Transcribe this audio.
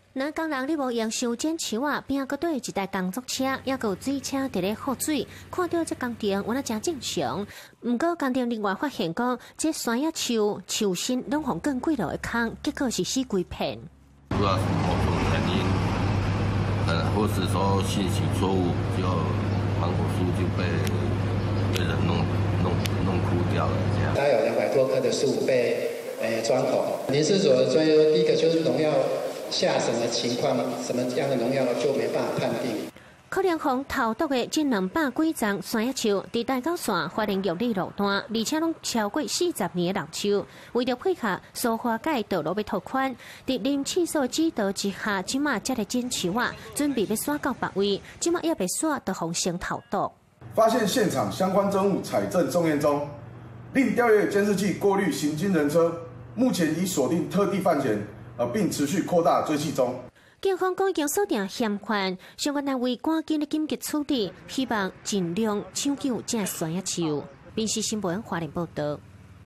那工人你无用修剪树啊，边个对一台工作车，也有水车伫咧喝水，看到这工程原来真正常。不过工程另外发现讲，这山野树树身拢互更几落的空，结果是死规片。 不知道什么某种原因，或是说信息错误，就芒果树就被人弄枯掉了这样。 大概有200多棵的树被钻孔。林试所所以第一个就是农药下什么情况，什么样的农药就没办法判定。 可能防投毒的这200几丛山野树，伫大高线发现用力路段，而且拢超过40年的老树。为了配合苏花改道路要拓宽，伫林试所指导之下，即马才来剪树啊，准备要刷到别位，即马也被刷到防成投毒。 发现现场相关证物采证送验中，另调阅监视器过滤行经人车，目前已锁定特地犯嫌，并持续扩大追缉中。 警方已经锁定嫌犯，相关单位赶紧的紧急处理，希望尽量抢救这山野树。宾夕新闻华联报道。